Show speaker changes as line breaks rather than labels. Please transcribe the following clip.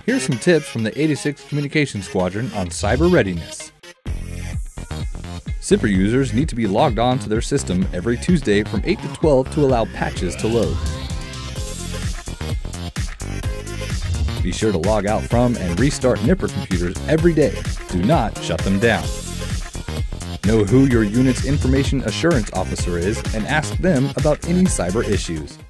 Here's some tips from the 86th Communication Squadron on cyber readiness. SIPR users need to be logged on to their system every Tuesday from 8 to 12 to allow patches to load. Be sure to log out from and restart NIPR computers every day. Do not shut them down. Know who your unit's information assurance officer is and ask them about any cyber issues.